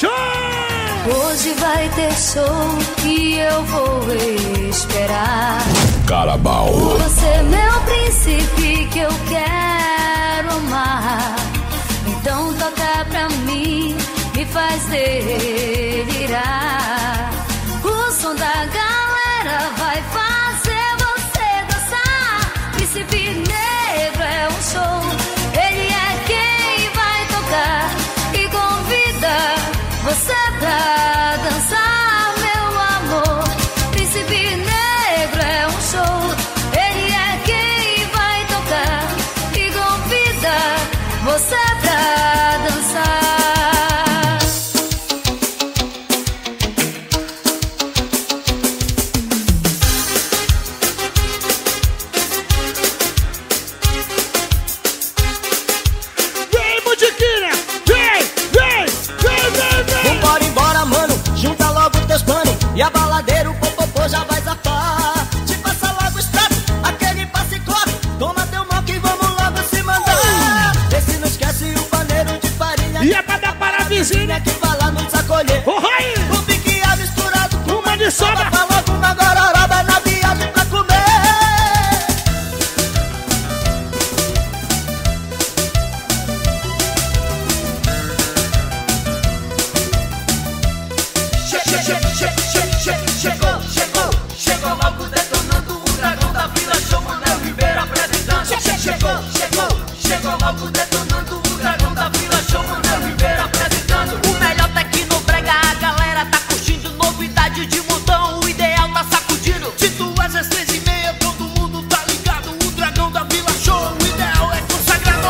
show! Hoje vai ter show e eu vou esperar. Carabao. Você, meu príncipe, que eu quero amar. Então toca pra mim, me faz delirar. O som da galera vai fazer você dançar. Príncipe Negro é um show, ele é quem vai tocar e convida você pra dançar, meu amor. Príncipe Negro é um show, ele é quem vai tocar e convida você pra dançar. Vem, Mudiquinha! Vem, vem, vem, vem, vem! Vambora embora, mano, junta logo teus panos e a baladeira, o popopô já vai zafar. Te passa logo o extrato, aquele passe cobre. Toma teu mal que vamos logo se mandar. Vê se não esquece o paneiro de farinha. E é pra dar para a vizinha que vai lá nos acolher. Oh, aí. O piqueado misturado com uma de sobra. Fala logo uma gororoba na viagem pra comer. Chegou, chegou, chegou logo detonando o dragão da Vila Show, Manel Ribeiro apresentando. Chegou, chegou, chegou logo detonando o dragão da Vila Show, Manel Ribeiro apresentando. O melhor tecnobrega, a galera tá curtindo, novidade de montão, o ideal tá sacudindo. Se tu és às três e meia, todo mundo tá ligado, o dragão da Vila Show, o ideal é consagrado.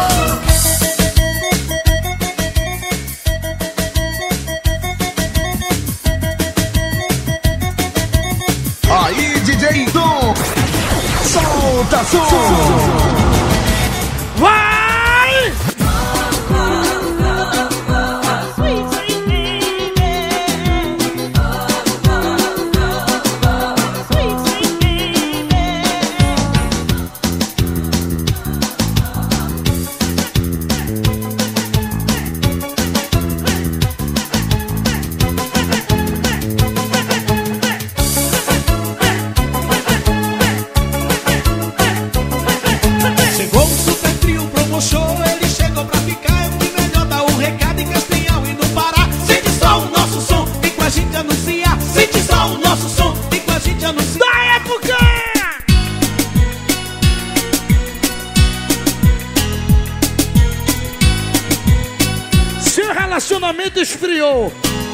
Aí, D J Tom, solta som. Vai! Chegou o Super Trio Promo Show, ele chegou pra ficar. É o que melhor dá o recado em Castanhal e no Pará. Sente só o nosso som, vem com a gente anunciar. Sente só o nosso som, vem com a gente anunciar. Da época! Seu relacionamento esfriou,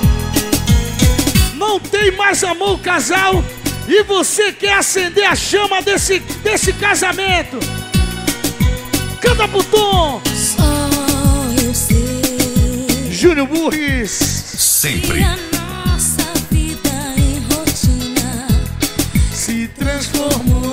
não tem mais amor o casal e você quer acender a chama desse, desse casamento. Canta pro Tom! Só eu sei. Júnior Burris. Sempre. E a nossa vida em rotina se transformou.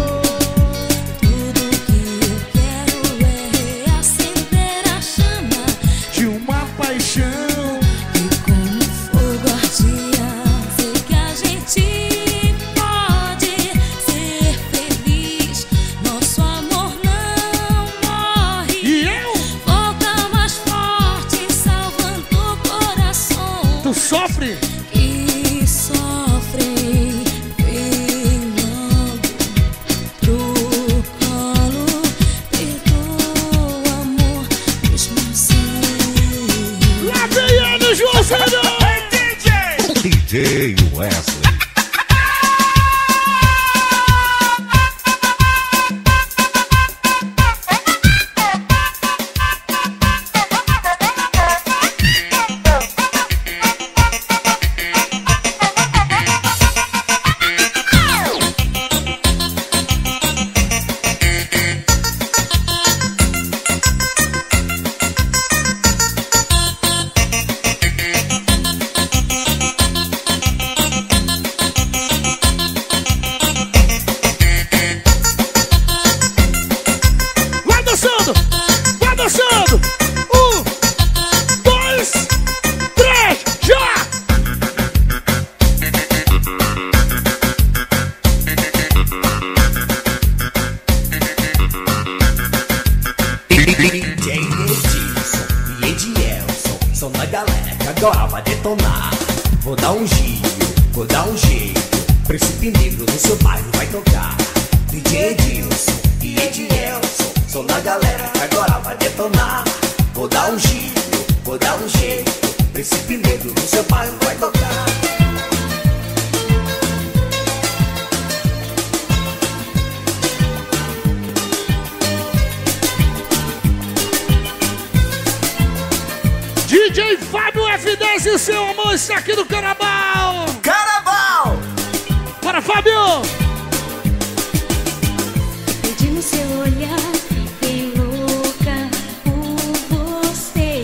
Tudo que eu quero é reacender a chama de uma paixão. E como fogo ardia, sei que a gente pode ser feliz. Nosso amor não morre. E eu? Volta mais forte, salvando corações. Tu sofre? Que sofrem, vem logo pro colo. Perdoa, amor, mesmo assim. Lá vem ele, João Filho! D J Wesley. detonar. Vou dar um giro, vou dar um jeito. Príncipe Negro no seu bairro vai tocar. D J Edilson e Edielson são na galera que agora vai detonar. Vou dar um giro, vou dar um jeito. Príncipe Negro no seu bairro vai tocar. D J Fábio F dez e seu amor está aqui no Carabao. Carabao! Bora, Fábio! Perdi no seu olhar, fiquei louca por você.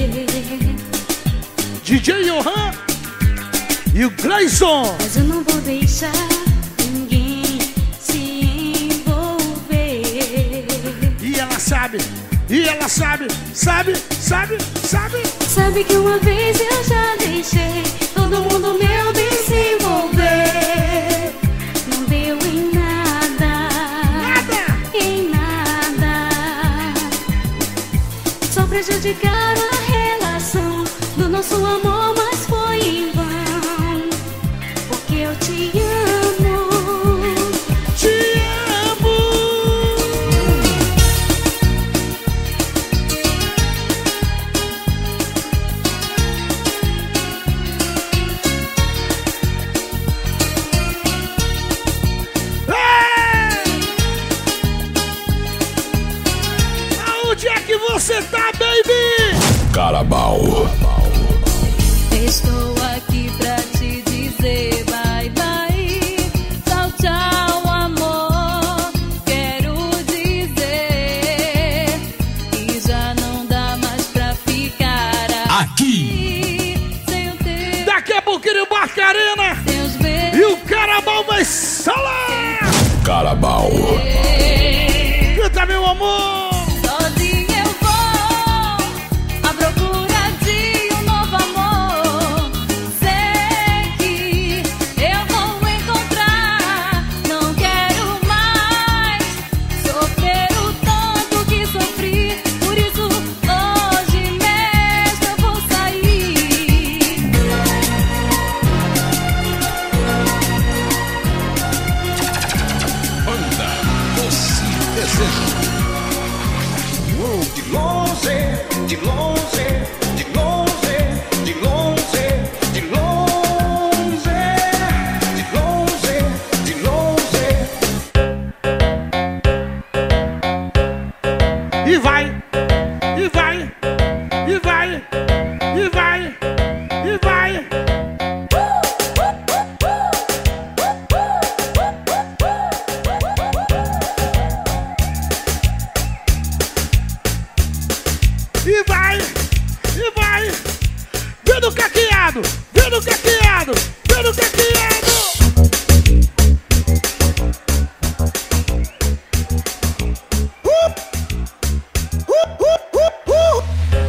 D J Johan e o Gleison. Mas eu não vou deixar ninguém se envolver. E ela sabe, e ela sabe, sabe, sabe, sabe. Sabe que uma vez eu já deixei todo mundo meu bem se envolver. Não deu em nada, nada, em nada. Só prejudicaram a relação do nosso amor, mas foi em vão. Porque eu te amo, te amo. Aonde é que você tá, baby? Carabao. Estou aqui pra te dizer bye bye. Tchau, tchau, amor. Quero dizer que já não dá mais pra ficar aqui. Sem o teu, Daqui a pouquinho Barcarena teus beijos. e o Carabao vai salar. Carabao. Canta, meu amor. Sozinha eu vou à procura de um novo amor. Sei que eu vou encontrar. Não quero mais sofrer o tanto que sofri. Por isso hoje mesmo eu vou sair. Banda Doce Desejo. De longe, de longe, de longe, de longe, de longe, de longe, de longe. E vai, e vai, e vai, e vai, e vai. E vai, e vai. Vendo caqueado, vendo caqueado, vendo caqueado. Uh, uh, uh, uh, uh.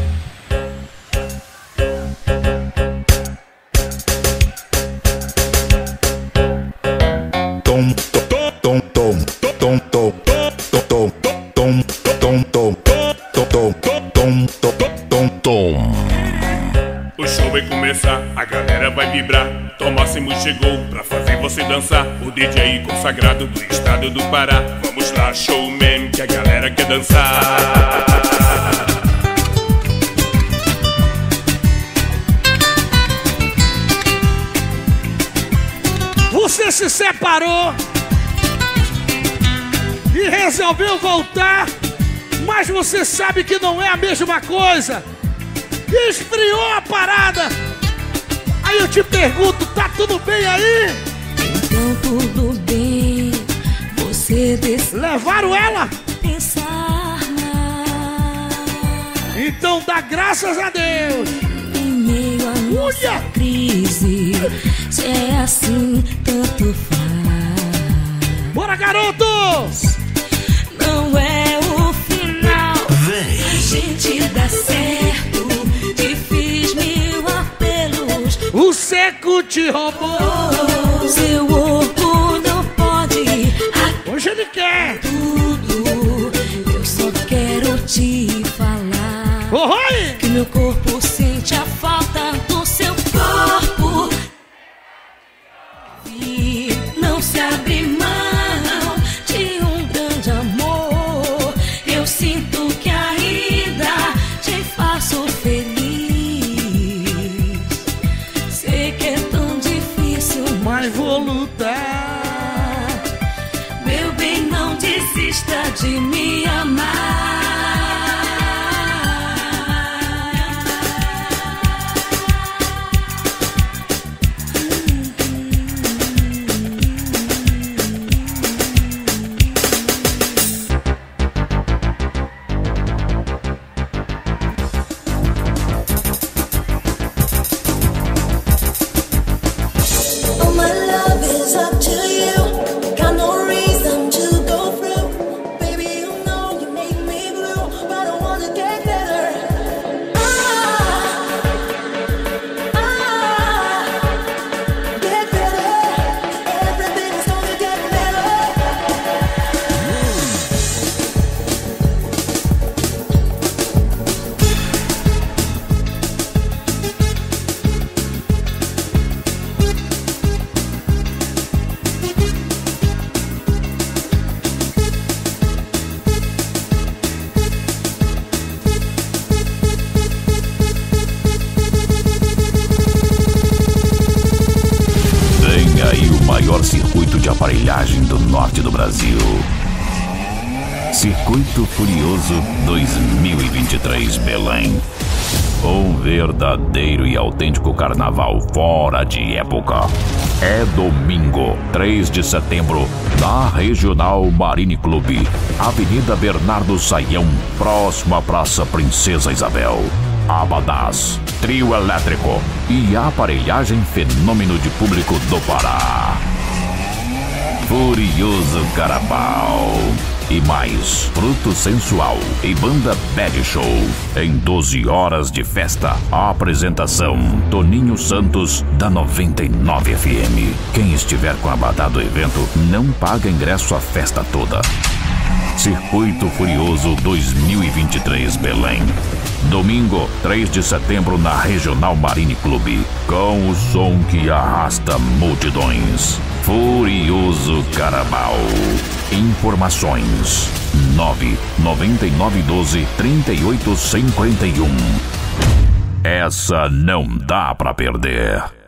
Tom, tom, tom, tom, tom, tom, tom, tom, tom, tom, tom, tom, tom, tom, tom, tom. O show vai começar, a galera vai vibrar. Tom Máximo chegou pra fazer você dançar. O D J consagrado do estado do Pará. Vamos lá, showman, que a galera quer dançar. Você se separou e resolveu voltar, mas você sabe que não é a mesma coisa. Esfriou a parada. Aí eu te pergunto, tá tudo bem aí? Então tudo bem, você decide. Levaram ela? Pensar. Então dá graças a Deus. Em meio à nossa crise, se é assim, tanto faz. Bora, garotos! Não é o final. Vem. A gente dá certo. Te fiz mil apelos. O seco te roubou. Seu orgulho pode. Hoje ele quer. Tudo. Eu só quero te falar. Oh, oi. Que meu corpo sente a falta do seu corpo. se abrir mão de um grande amor. Eu sinto que ainda te faço feliz. Sei que é tão difícil, mas vou lutar. Meu bem, não desista de me amar. Circuito de aparelhagem do norte do Brasil. Circuito Furioso dois mil e vinte e três Belém. Um verdadeiro e autêntico carnaval fora de época. É domingo, três de setembro, na Regional Marine Clube, Avenida Bernardo Saião, próximo à Praça Princesa Isabel. Abadás, trio elétrico e aparelhagem fenômeno de público do Pará. Furioso Carabao. E mais, Fruto Sensual e Banda Bad Show. Em doze horas de festa. A apresentação: Toninho Santos, da noventa e nove F M. Quem estiver com a abadá do evento não paga ingresso a festa toda. Circuito Furioso dois mil e vinte e três Belém. Domingo, três de setembro, na Regional Marine Clube. Com o som que arrasta multidões. Furioso Carabao. Informações: nove nove nove um dois, três oito cinco um. Essa não dá pra perder.